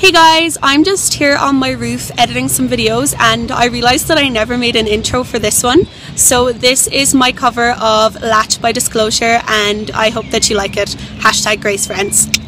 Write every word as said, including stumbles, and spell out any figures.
Hey guys, I'm just here on my roof editing some videos and I realised that I never made an intro for this one. So this is my cover of Latch by Disclosure and I hope that you like it. Hashtag GraceforEnts.